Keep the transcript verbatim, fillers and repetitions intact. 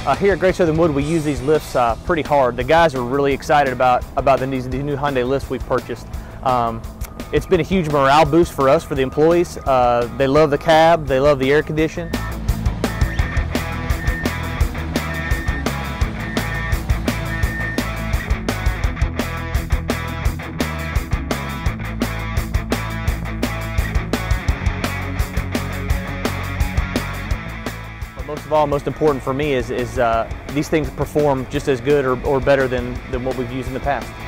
Uh, here at Great Southern Wood, we use these lifts uh, pretty hard. The guys are really excited about, about the, these, these new Hyundai lifts we've purchased. Um, it's been a huge morale boost for us, for the employees. Uh, they love the cab, they love the air condition. Most of all, most important for me is, is uh, these things perform just as good or, or better than, than what we've used in the past.